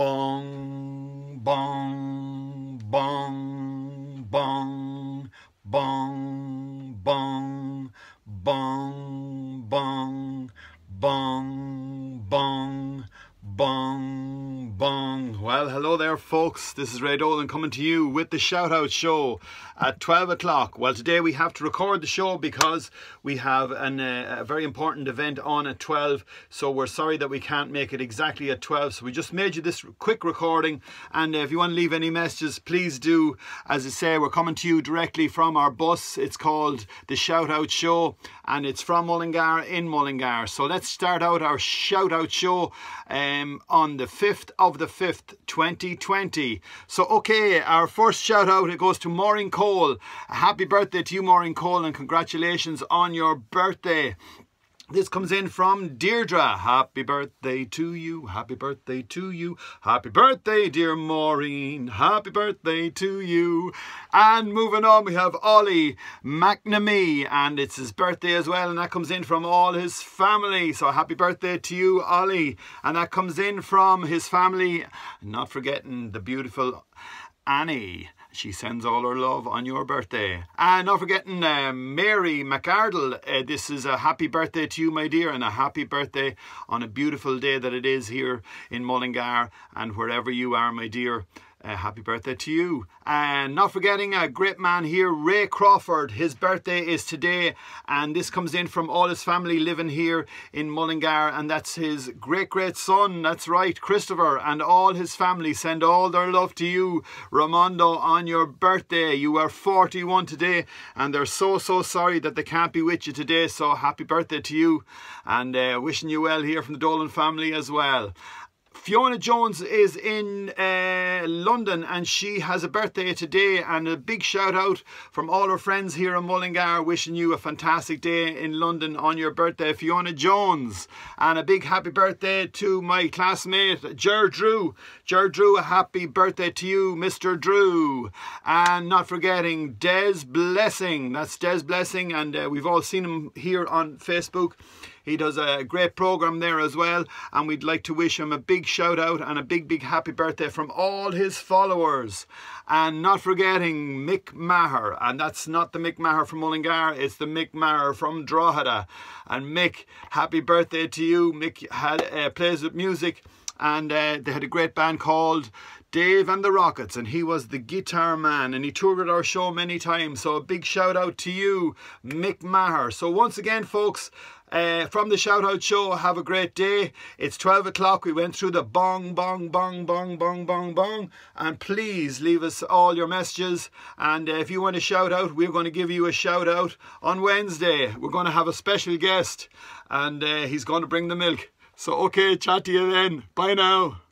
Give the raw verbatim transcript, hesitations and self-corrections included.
Bong, bong, bong, bong, bong, bong, bong, bong, bong, bong, bong, bong. Well, hello there, folks. This is Ray Dolan coming to you with the Shout Out Show at twelve o'clock. Well, today we have to record the show because we have an, uh, a very important event on at twelve. So we're sorry that we can't make it exactly at twelve. So we just made you this quick recording. And uh, if you want to leave any messages, please do. As I say, we're coming to you directly from our bus. It's called the Shout Out Show and it's from Mullingar in Mullingar. So let's start out our Shout Out Show um, on the fifth of the fifth, twenty twenty. So, okay, our first shout out, it goes to Maureen Cole. A happy birthday to you, Maureen Cole, and congratulations on your birthday. This comes in from Deirdre. Happy birthday to you, happy birthday to you, happy birthday dear Maureen, happy birthday to you. And moving on, we have Ollie McNamee, and it's his birthday as well, and that comes in from all his family. So happy birthday to you, Ollie. And that comes in from his family, not forgetting the beautiful Annie. She sends all her love on your birthday. And not forgetting uh, Mary McArdle. Uh, this is a happy birthday to you, my dear, and a happy birthday on a beautiful day that it is here in Mullingar and wherever you are, my dear. Uh, happy birthday to you. And not forgetting a great man here, Ray Crawford. His birthday is today, and this comes in from all his family living here in Mullingar, and that's his great great son, that's right, Christopher, and all his family send all their love to you, Ramondo, on your birthday. You are forty-one today, and they're so so sorry that they can't be with you today, so happy birthday to you, and uh, wishing you well here from the Dolan family as well. Fiona Jones is in uh, London, and she has a birthday today, and a big shout out from all her friends here in Mullingar, wishing you a fantastic day in London on your birthday, Fiona Jones. And a big happy birthday to my classmate Ger Drew. Ger Drew, a happy birthday to you, Mister Drew. And not forgetting Des Blessing, that's Des Blessing, and uh, we've all seen him here on Facebook. He does a great program there as well, and we'd like to wish him a big shout out and a big big happy birthday from all his followers. And not forgetting Mick Maher, and that's not the Mick Maher from Mullingar, it's the Mick Maher from Drogheda. And Mick, happy birthday to you. Mick had, uh, plays with music, and uh, they had a great band called Dave and the Rockets, and he was the guitar man, and he toured our show many times. So a big shout out to you, Mick Maher. So once again, folks, Uh, from the Shout Out Show, have a great day. It's twelve o'clock. We went through the bong, bong, bong, bong, bong, bong, bong. And please leave us all your messages. And uh, if you want a shout out, we're going to give you a shout out on Wednesday. We're going to have a special guest, and uh, he's going to bring the milk. So, okay, chat to you then. Bye now.